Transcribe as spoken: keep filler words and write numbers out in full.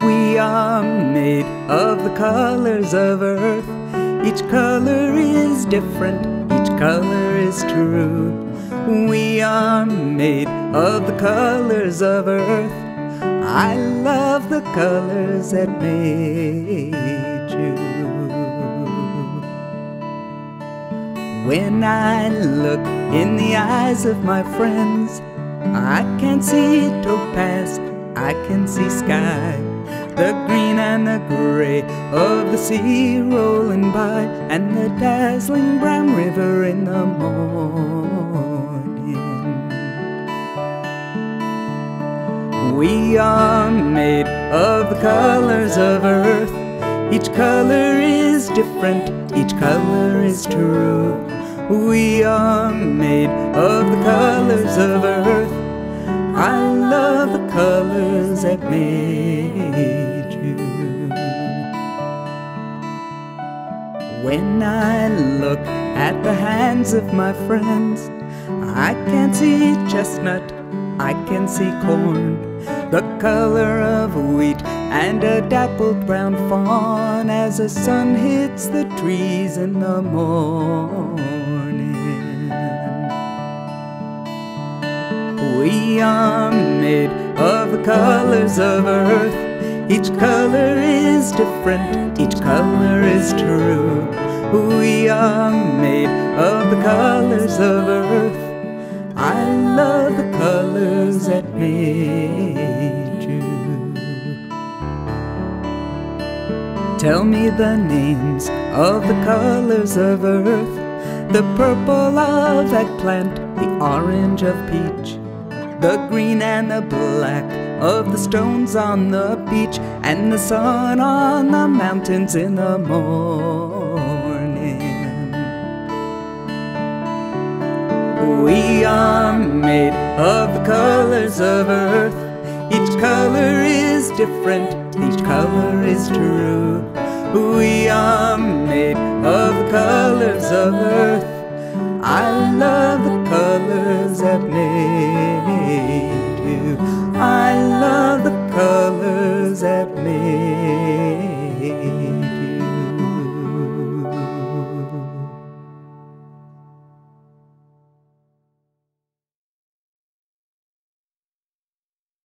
We are made of the colors of earth. Each color is different, each color is true. We are made of the colors of earth. I love the colors that made you. When I look in the eyes of my friends, I can see topaz, I can see sky, the green and the gray of the sea rolling by, and the dazzling brown river in the morning. We are made of the colors of earth. Each color is different, each color is true. We are made of the colors of earth. I love the colors that made you. When I look at the hands of my friends, I can see chestnut, I can see corn, the color of wheat and a dappled brown fawn as the sun hits the trees in the morning. We are made of the colors of earth. Each color is different, each color is true. We are made of the colors of earth. I love the colors that made you. Tell me the names of the colors of earth. The purple of eggplant, the orange of peach, the green and the black of the stones on the beach, and the sun on the mountains in the morning. We are made of the colors of earth. Each color is different, each color is true. We are made of the colors of earth. I love the colors that made you. I love the colors that made